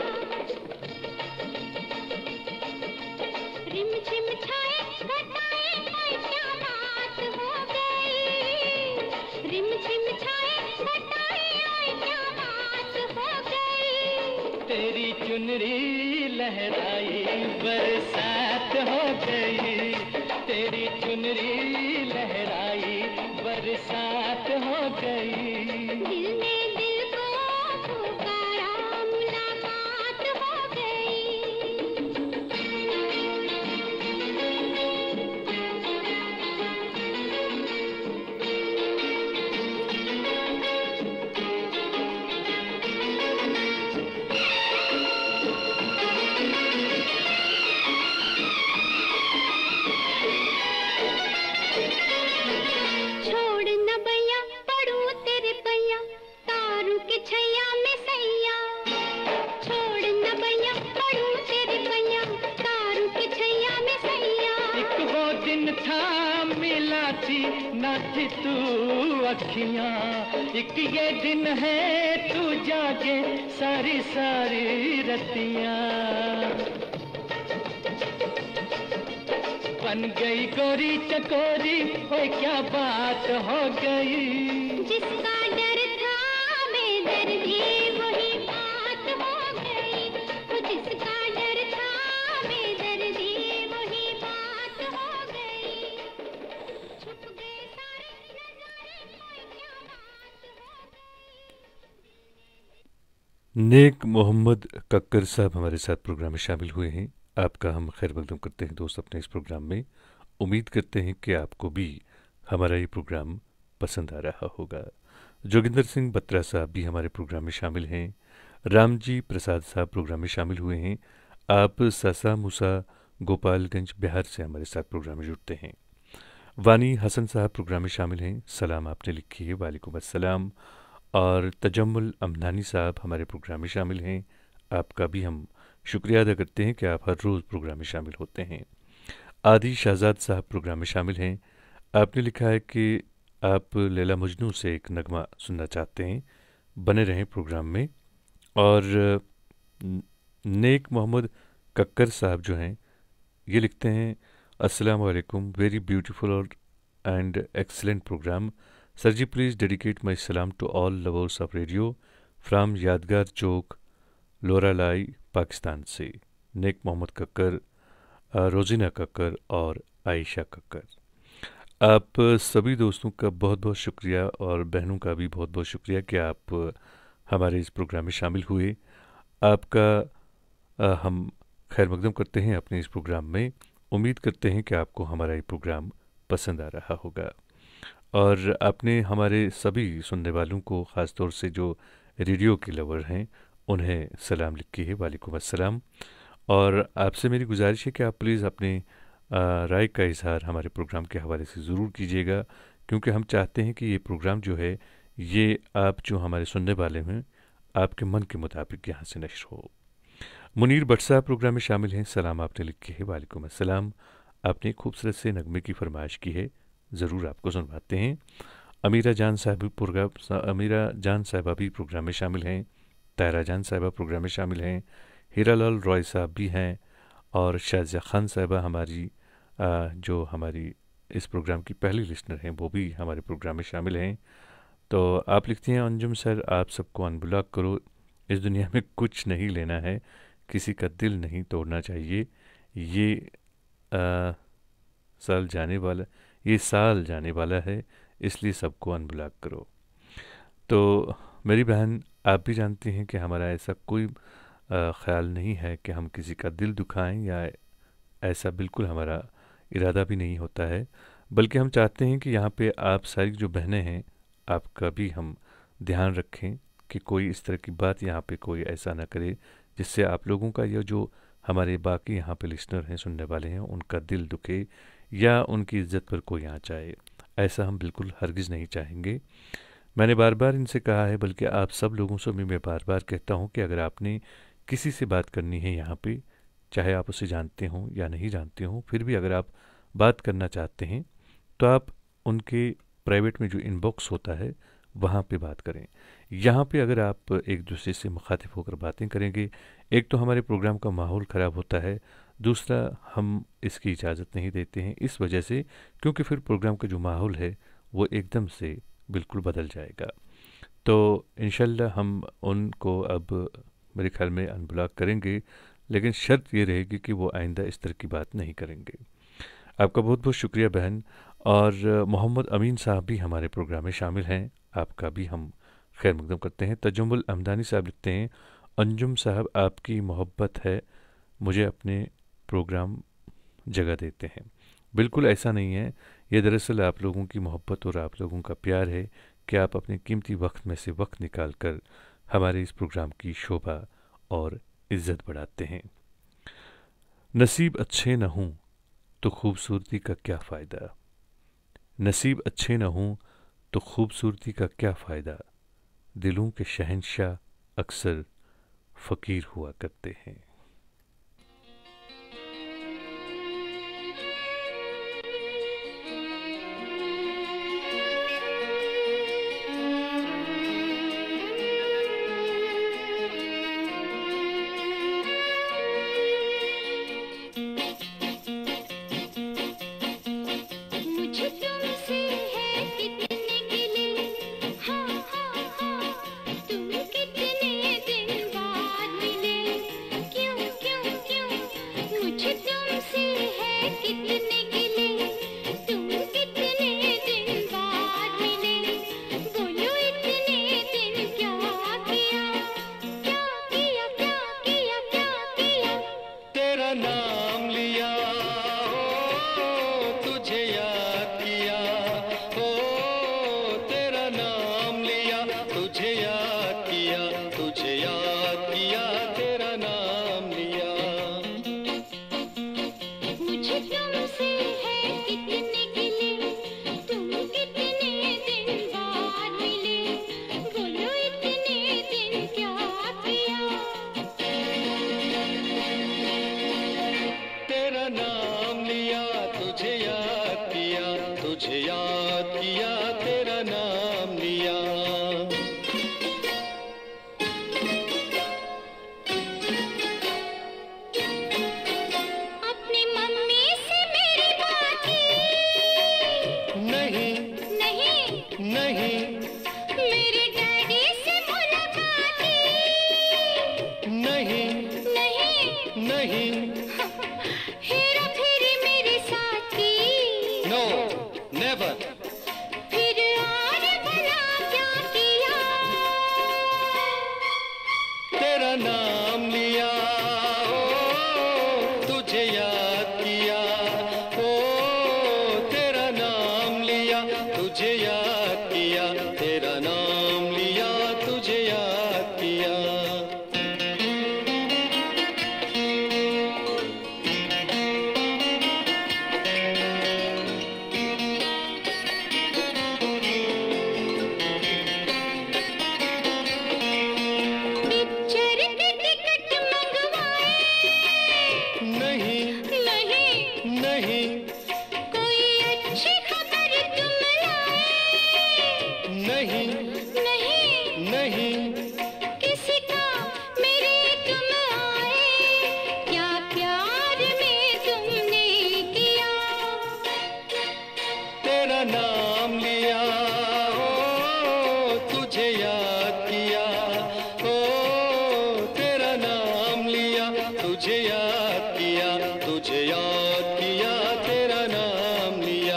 रिम झिम छाए घटाए, कोई क्या बात हो गई। रिम झिम छाए घटाए, कोई क्या बात हो गई।
तेरी चुनरी लहराई बरसात हो गई। तेरी चुनरी लहराई बरसात हो गई।
दिल ने दिल को पुकारा, मुलाकात हो छोड़ न भैया पड़ू तेरे पैया, तारू के छैया में सैया। छोड़ न भैया पड़ू तेरे पैया, तारू के छैया में सैया।
एक वो दिन था मिला थी ना थी तू अखियां, एक ये दिन है तू जागे सारी सारी रतियां। बन गई गोरी चकोरी, ओए क्या बात हो गई।
जिसका डर था बेदर्दी, वही बात हो गई। वो जिसका डर था बेदर्दी, वही बात हो गई। छुप गए सारे नजारे, कोई क्या बात हो गई।
नेक मोहम्मद कक्कर साहब हमारे साथ प्रोग्राम में शामिल हुए हैं। आपका हम खैर मकदम करते हैं दोस्त अपने इस प्रोग्राम में। उम्मीद करते हैं कि आपको भी हमारा ये प्रोग्राम पसंद आ रहा होगा। जोगिंदर सिंह बत्रा साहब भी हमारे प्रोग्राम में शामिल हैं। रामजी प्रसाद साहब प्रोग्राम में शामिल हुए हैं। आप सासा मूसा गोपालगंज बिहार से हमारे साथ प्रोग्राम में जुड़ते हैं। वानी हसन साहब प्रोग्राम में शामिल हैं। सलाम आपने लिखी है, वालेकुम अस्सलाम। और तजम्मुल अमनानी साहब हमारे प्रोग्राम में शामिल हैं। आपका भी हम शुक्रिया अदा करते हैं कि आप हर रोज़ प्रोग्राम में शामिल होते हैं। आदि शहजाद साहब प्रोग्राम में शामिल हैं। आपने लिखा है कि आप लैला मजनू से एक नगमा सुनना चाहते हैं। बने रहें प्रोग्राम में। और नेक मोहम्मद कक्कर साहब जो हैं ये लिखते हैं, अस्सलाम वालेकुम, वेरी ब्यूटीफुल और and excellent program. Sir ji please dedicate my सलाम to all lovers of radio from Yadgar Chowk, Loralai, Pakistan से। नेक मोहम्मद कक्कर, रोज़िना कक्कर और आयशा कक्कर। आप सभी दोस्तों का बहुत बहुत शुक्रिया और बहनों का भी बहुत बहुत शुक्रिया कि आप हमारे इस प्रोग्राम में शामिल हुए। आपका आ, हम खैर मकदम करते हैं अपने इस प्रोग्राम में। उम्मीद करते हैं कि आपको हमारा ये प्रोग्राम पसंद आ रहा होगा और आपने हमारे सभी सुनने वालों को, ख़ास तौर से जो रेडियो के लवर हैं, उन्हें सलाम लिखी है, वालेकुम अस्सलाम। और आपसे मेरी गुजारिश है कि आप प्लीज़ अपने राय का इजहार हमारे प्रोग्राम के हवाले से ज़रूर कीजिएगा, क्योंकि हम चाहते हैं कि ये प्रोग्राम जो है ये आप जो हमारे सुनने वाले हैं आपके मन के मुताबिक यहाँ से नश्र हो। मुनीर भट्ट साहब प्रोग्राम में शामिल हैं, सलाम आपने लिखी है, वालेकुम अस्सलाम। आपने खूबसूरत से नगमे की फरमाइश की है, ज़रूर आपको सुनवाते हैं। अमीरा जान साहब प्रोग्राम अमीरा जान साहबा भी प्रोग्राम में शामिल हैं, तायरा जान साहबा प्रोग्राम में शामिल हैं, हीरालाल रॉय साहब भी हैं और शाजिया खान साहबा हमारी आ, जो हमारी इस प्रोग्राम की पहली लिस्नर हैं, वो भी हमारे प्रोग्राम में शामिल हैं। तो आप लिखती हैं, अंजुम सर आप सबको अनब्लॉक करो, इस दुनिया में कुछ नहीं लेना है, किसी का दिल नहीं तोड़ना चाहिए, ये आ, साल जाने वाला ये साल जाने वाला है, इसलिए सबको अनब्लॉक करो। तो मेरी बहन, आप भी जानती हैं कि हमारा ऐसा कोई ख़्याल नहीं है कि हम किसी का दिल दुखाएं, या ऐसा बिल्कुल हमारा इरादा भी नहीं होता है, बल्कि हम चाहते हैं कि यहाँ पे आप सारी जो बहनें हैं, आपका भी हम ध्यान रखें कि कोई इस तरह की बात यहाँ पे कोई ऐसा ना करे जिससे आप लोगों का या जो हमारे बाकी यहाँ पे लिसनर हैं, सुनने वाले हैं, उनका दिल दुखे या उनकी इज़्ज़त पर कोई आँच आए। ऐसा हम बिल्कुल हरगिज़ नहीं चाहेंगे। मैंने बार बार इनसे कहा है, बल्कि आप सब लोगों से भी मैं बार बार कहता हूँ कि अगर आपने किसी से बात करनी है यहाँ पे, चाहे आप उसे जानते हों या नहीं जानते हों, फिर भी अगर आप बात करना चाहते हैं तो आप उनके प्राइवेट में जो इनबॉक्स होता है वहाँ पे बात करें। यहाँ पे अगर आप एक दूसरे से मुखातिब होकर बातें करेंगे, एक तो हमारे प्रोग्राम का माहौल ख़राब होता है, दूसरा हम इसकी इजाज़त नहीं देते हैं इस वजह से, क्योंकि फिर प्रोग्राम का जो माहौल है वो एकदम से बिल्कुल बदल जाएगा। तो इंशाल्लाह हम उनको अब मेरे ख्याल में अनब्लॉक करेंगे, लेकिन शर्त ये रहेगी कि वो आइंदा इस तरह की बात नहीं करेंगे। आपका बहुत बहुत शुक्रिया बहन। और मोहम्मद अमीन साहब भी हमारे प्रोग्राम में शामिल हैं, आपका भी हम खैर मकदम करते हैं। तजुम्मुल अमदानी साहब लिखते हैं, अंजुम साहब आपकी मोहब्बत है, मुझे अपने प्रोग्राम जगह देते हैं। बिल्कुल ऐसा नहीं है, ये दरअसल आप लोगों की मोहब्बत और आप लोगों का प्यार है कि आप अपने कीमती वक्त में से वक्त निकाल कर हमारे इस प्रोग्राम की शोभा और इज़्ज़त बढ़ाते हैं। नसीब अच्छे न हों तो खूबसूरती का क्या फ़ायदा, नसीब अच्छे न हों तो खूबसूरती का क्या फ़ायदा, दिलों के शहंशाह अक्सर फ़कीर हुआ करते हैं।
हाँ हाँ हाँ, तुम कितने दिन बाद मिले, क्यों
नहीं
नहीं
नहीं
हेरा फेरी मेरे साथी
नो नेवर
फिर और भला क्या किया
तेरा नाम लिया ओ तुझे याद किया ओ तेरा नाम लिया तुझे याद किया तेरा नाम लिया तुझे याद किया
पिक्चर के टिकट मंगवाए
नहीं
नहीं
नहीं
कोई अच्छी खबर तुम लाए
नहीं
नहीं
नहीं
किसी का मेरे तुम आए क्या प्यार में तुमने किया
तेरा नाम लिया ओ तुझे याद किया ओ तेरा नाम लिया तुझे याद किया तुझे याद किया तेरा नाम लिया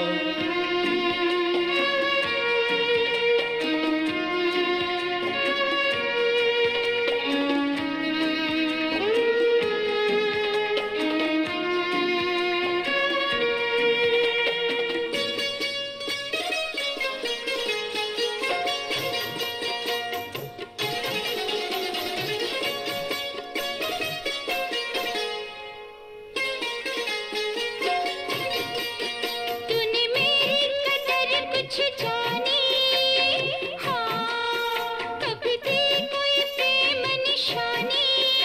तूने मेरी कदर कुछ जानी हाँ कभी थी कोई प्रेम निशानी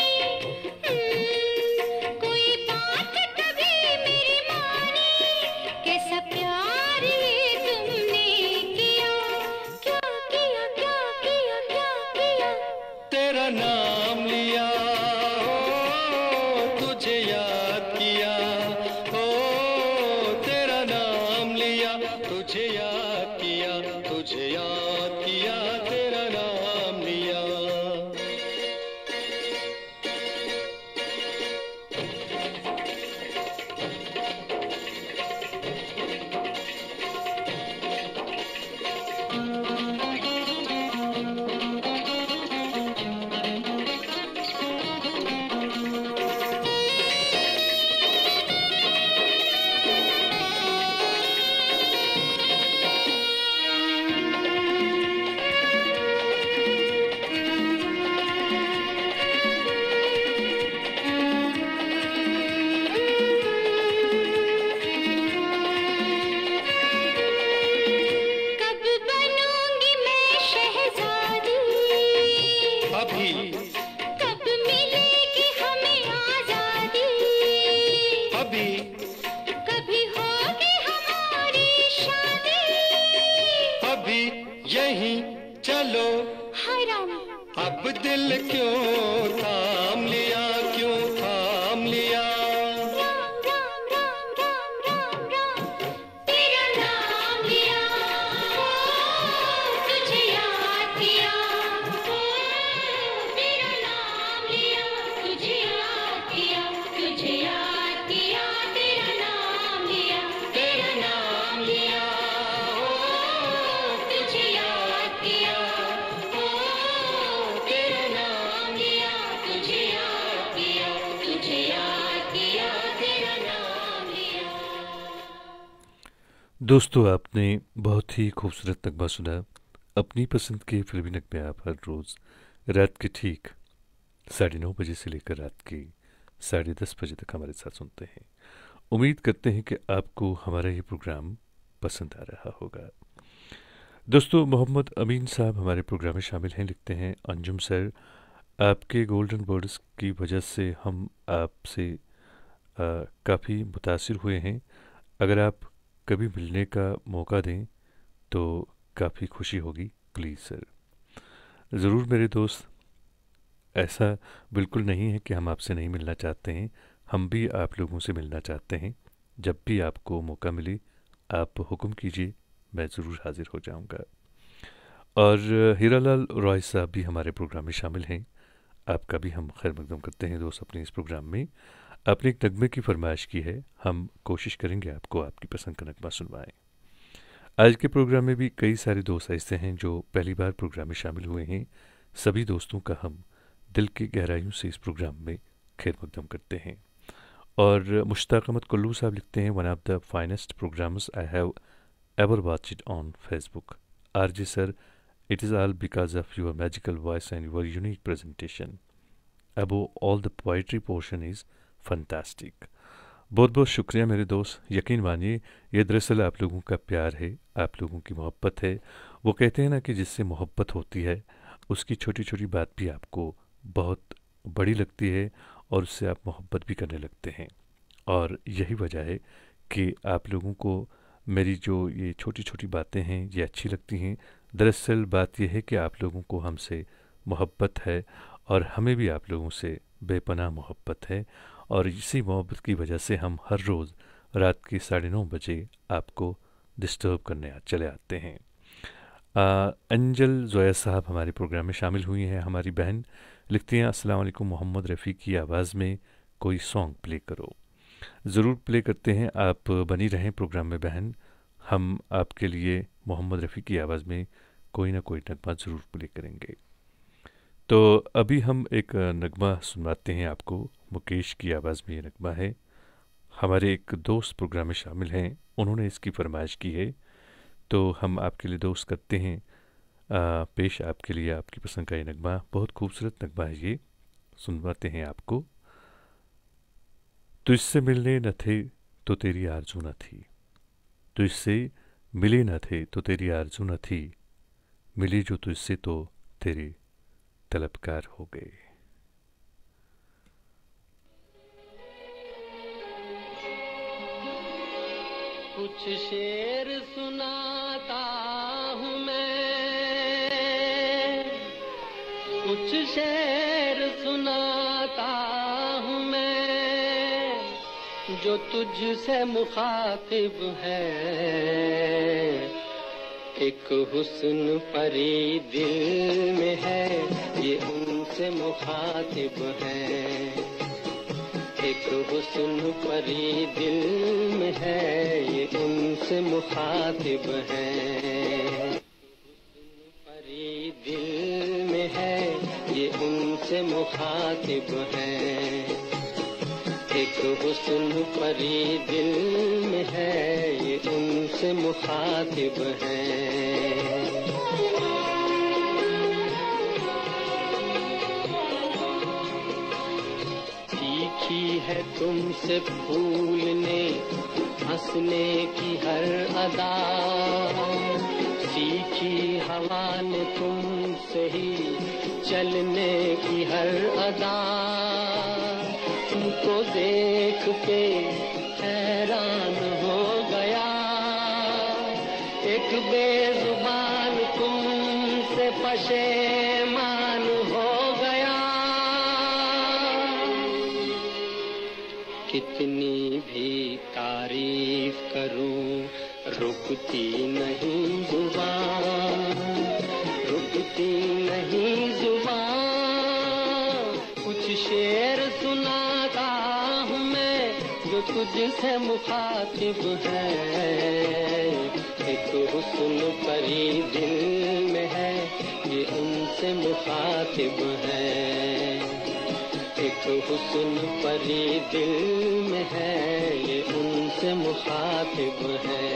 हम्म, कोई बात कभी मेरी मानी कैसा प्यार ये तुमने किया क्या किया क्या किया क्या किया
तेरा नाम लिया ओ तुझे याद किया ओ तेरा नाम लिया तुझे याद किया तुझे याद किया तेरा नाम लिया
कब बनूंगी मैं शहजादी
अभी
कब मिलेगी हमें आजादी
अभी
कभी होगी हमारी शादी
अभी यहीं चलो
हाय राम
अब दिल क्यों थाम लिया क्यों थाम लिया
राम राम राम राम राम राम तेरा नाम लिया ओ तुझे याद किया ओ तेरा नाम लिया तुझे याद किया तुझे याद किया तेरा नाम लिया तेरा नाम लिया ओ तुझे याद किया ओ तेरा नाम लिया तुझे याद किया तुझे याद किया तेरा नाम लिया
दोस्तों, आपने बहुत ही खूबसूरत नगमा सुना। अपनी पसंद के फिल्मी नगमे आप हर रोज़ रात के ठीक साढ़े नौ बजे से लेकर रात के साढ़े दस बजे तक हमारे साथ सुनते हैं। उम्मीद करते हैं कि आपको हमारा ये प्रोग्राम पसंद आ रहा होगा। दोस्तों, मोहम्मद अमीन साहब हमारे प्रोग्राम में शामिल हैं। लिखते हैं, अंजुम सर, आपके गोल्डन वर्ड्स की वजह से हम आपसे काफ़ी मुतासिर हुए हैं। अगर आप कभी मिलने का मौका दें तो काफ़ी खुशी होगी, प्लीज़ सर। ज़रूर मेरे दोस्त, ऐसा बिल्कुल नहीं है कि हम आपसे नहीं मिलना चाहते हैं, हम भी आप लोगों से मिलना चाहते हैं। जब भी आपको मौका मिले आप हुक्म कीजिए, मैं ज़रूर हाज़िर हो जाऊंगा। और हीरालाल रॉय साहब भी हमारे प्रोग्राम में शामिल हैं। आपका भी हम खैर मकदम करते हैं दोस्त अपने इस प्रोग्राम में। आपने एक नगमे की फरमाइश की है, हम कोशिश करेंगे आपको आपकी पसंद का नगमा सुनवाएं। आज के प्रोग्राम में भी कई सारे दोस्त ऐसे हैं जो पहली बार प्रोग्राम में शामिल हुए हैं। सभी दोस्तों का हम दिल की गहराइयों से इस प्रोग्राम में खैर मकदम करते हैं। और मुश्ताक अहमद कुल्लू साहब लिखते हैं, one of the finest programs I have ever watched on Facebook. R J sir, it is all because of your magical voice and your unique presentation. Above all, the poetry portion is fantastic. बहुत बहुत शुक्रिया मेरे दोस्त। यकीन मानिए ये दरअसल आप लोगों का प्यार है, आप लोगों की मोहब्बत है। वो कहते हैं ना कि जिससे मोहब्बत होती है उसकी छोटी छोटी बात भी आपको बहुत बड़ी लगती है और उससे आप मोहब्बत भी करने लगते हैं। और यही वजह है कि आप लोगों को मेरी जो ये छोटी छोटी बातें हैं ये अच्छी लगती हैं। दरअसल बात यह है कि आप लोगों को हमसे मोहब्बत है और हमें भी आप लोगों से बेपनाह मोहब्बत है। और इसी मोहब्बत की वजह से हम हर रोज़ रात के साढ़े नौ बजे आपको डिस्टर्ब करने चले आते हैं। आ, अंजल जोया साहब हमारे प्रोग्राम में शामिल हुई हैं। हमारी बहन लिखती हैं, अस्सलाम वालेकुम, मोहम्मद रफ़ी की आवाज़ में कोई सॉन्ग प्ले करो। ज़रूर प्ले करते हैं, आप बनी रहें प्रोग्राम में बहन। हम आपके लिए मोहम्मद रफ़ी की आवाज़ में कोई ना कोई नगमा ज़रूर प्ले करेंगे। तो अभी हम एक नगमा सुनवाते हैं आपको। मुकेश की आवाज़ में ये नगमा है। हमारे एक दोस्त प्रोग्राम में शामिल हैं, उन्होंने इसकी फरमाइश की है, तो हम आपके लिए दोस्त करते हैं आ, पेश आपके लिए आपकी पसंद का ये नगमा। बहुत खूबसूरत नगमा है ये, सुनवाते हैं आपको। तुझसे मिलने न थे तो तेरी आरज़ू न थी, तुझसे मिले न थे तो तेरी आरज़ू न थी, मिले जो तुझसे तो तेरे तलबकार हो गए।
कुछ शेर सुनाता हूँ मैं, कुछ शेर सुनाता हूँ मैं, जो तुझसे मुखातिब है। एक हुस्न परी दिल में है, ये उनसे मुखातिब है। एक हुस्न परी दिल में है, ये उनसे मुखातिब है। परी दिल में है, ये उनसे मुखातिब है। एक हुस्न परी दिल में है, ये उनसे मुखातिब है। सीखी है तुमसे भूलने हंसने की हर अदा, सीखी हवा ने तुमसे ही चलने की हर अदा। तुमको देख के हैरान हो गया, एक बेजुबान तुमसे पशेमान हो गया। कितनी भी तारीफ करूं रुकती नहीं जुबान, रुकती नहीं जुबान। कुछ शेर सुनाता हूँ मैं जो तुझसे मुखातिब है। एक हुस्न परी दिल में है, ये उनसे मुखातिब है। एक हुस्न परी दिल में है, ये उनसे मुखातिब है।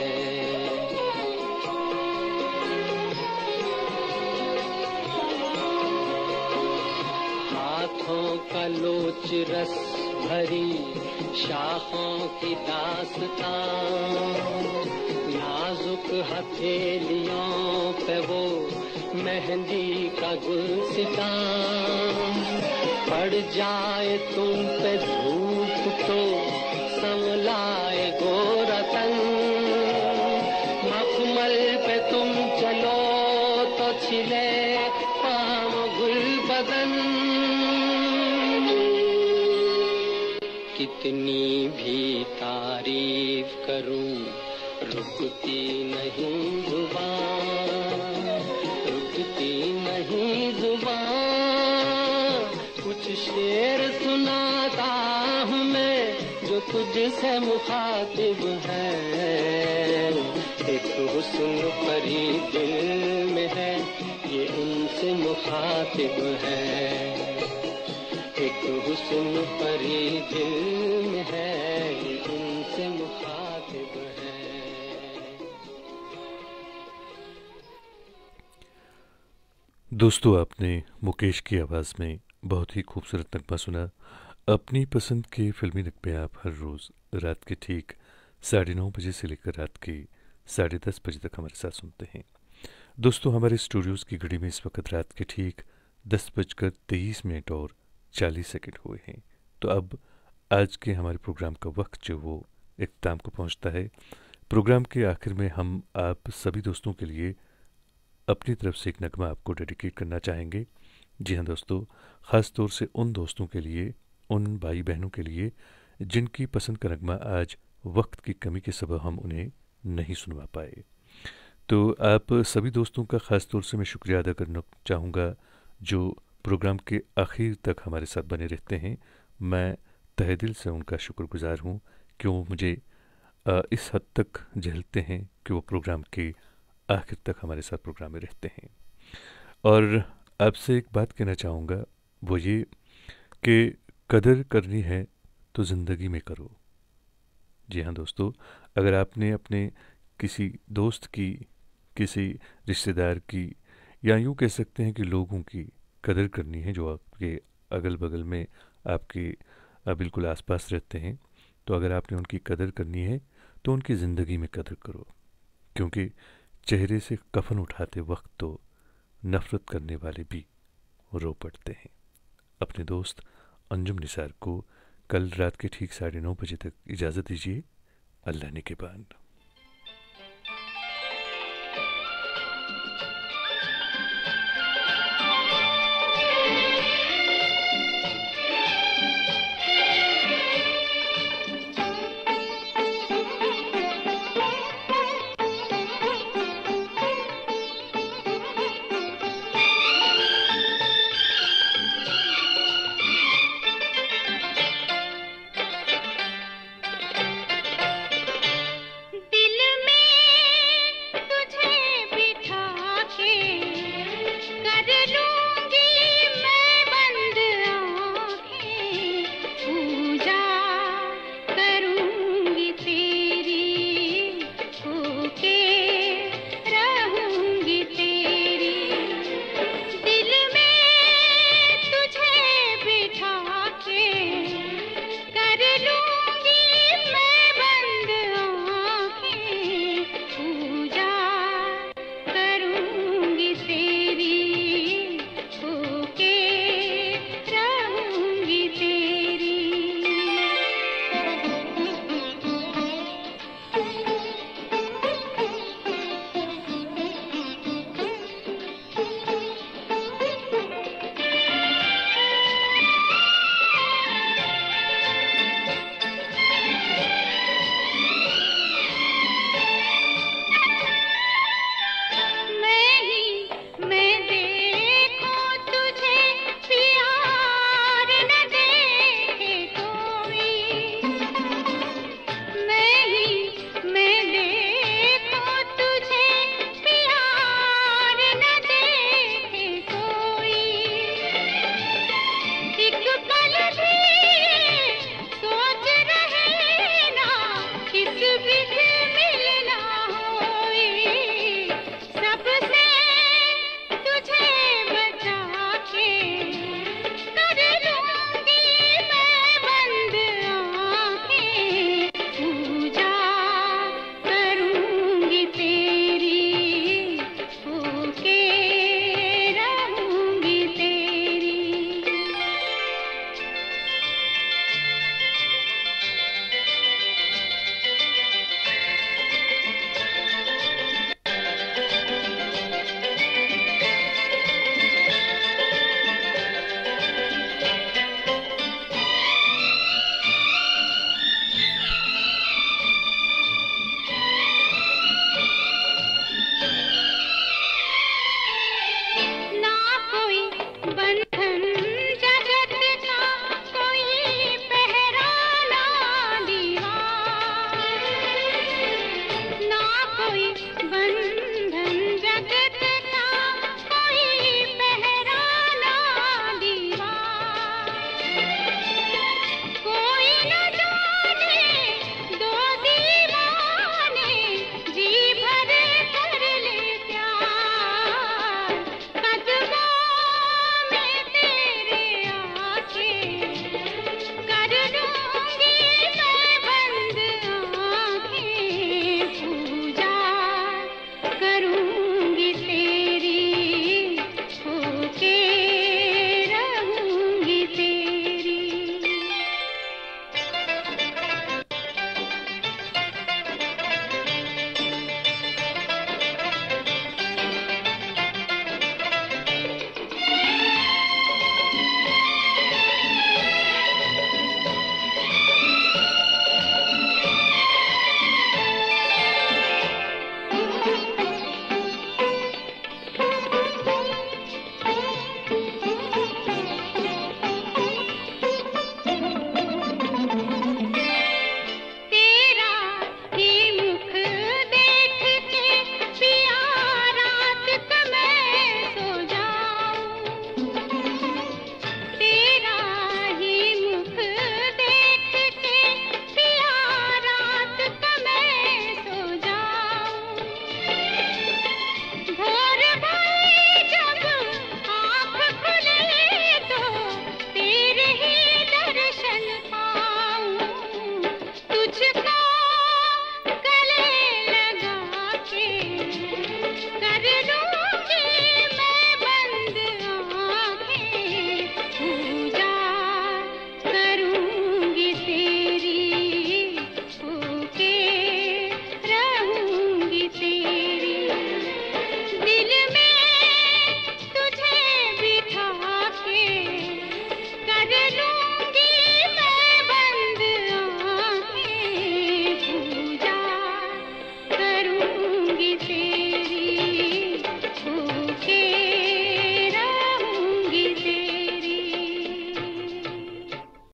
हाथों का लोच रस भरी शाखों की दास्तां, नाजुक हथेलियों पे वो मेहंदी का गुलसितां। पड़ जाए तुम पे धूप तो संवलाए गोरा तन, मखमल पे तुम चलो तो छिले पाँव गुल बदन। कितनी भी तारीफ करूं रुकती नहीं जुबान, रुकती नहीं जुबान। शेर सुनाता हूँ मैं जो तुझसे मुखातिब है। एक हुस्न परी दिल में है, ये उनसे मुखातिब है। एक हुस्न परी दिल में है, ये उनसे मुखातिब है।
दोस्तों, आपने मुकेश की आवाज़ में बहुत ही खूबसूरत नगमा सुना। अपनी पसंद के फिल्मी नगमे आप हर रोज़ रात के ठीक साढ़े नौ बजे से लेकर रात के साढ़े दस बजे तक हमारे साथ सुनते हैं। दोस्तों, हमारे स्टूडियोज़ की घड़ी में इस वक्त रात के ठीक दस बजकर तेईस मिनट और चालीस सेकंड हुए हैं। तो अब आज के हमारे प्रोग्राम का वक्त जो वो इख्तिताम को पहुंचता है। प्रोग्राम के आखिर में हम आप सभी दोस्तों के लिए अपनी तरफ से एक नगमा आपको डेडिकेट करना चाहेंगे। जी हाँ दोस्तों, ख़ास तौर से उन दोस्तों के लिए, उन भाई बहनों के लिए जिनकी पसंद का नगमा आज वक्त की कमी के सबब हम उन्हें नहीं सुनवा पाए। तो आप सभी दोस्तों का ख़ास तौर से मैं शुक्रिया अदा करना चाहूँगा जो प्रोग्राम के आखिर तक हमारे साथ बने रहते हैं। मैं तहे दिल से उनका शुक्रगुजार हूँ कि वो मुझे इस हद तक झेलते हैं कि वो प्रोग्राम के आखिर तक हमारे साथ प्रोग्राम में रहते हैं। और आपसे एक बात कहना चाहूँगा, वो ये कि कदर करनी है तो ज़िंदगी में करो। जी हाँ दोस्तों, अगर आपने अपने किसी दोस्त की, किसी रिश्तेदार की, या यूँ कह सकते हैं कि लोगों की कदर करनी है जो आपके अगल बगल में आपके बिल्कुल आसपास रहते हैं, तो अगर आपने उनकी कदर करनी है तो उनकी ज़िंदगी में कदर करो। क्योंकि चेहरे से कफन उठाते वक्त तो नफ़रत करने वाले भी रो पड़ते हैं। अपने दोस्त अंजुम निसार को कल रात के ठीक साढ़े नौ बजे तक इजाज़त दीजिए। अल्लाह ने के बाद।